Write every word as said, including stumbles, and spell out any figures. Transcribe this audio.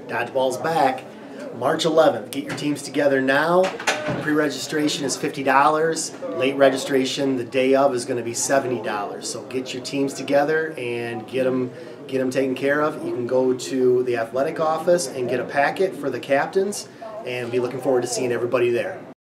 Dodgeball's back. March eleventh. Get your teams together now. Pre-registration is fifty dollars. Late registration the day of is going to be seventy dollars. So get your teams together and get them, get them taken care of. You can go to the athletic office and get a packet for the captains, and be looking forward to seeing everybody there.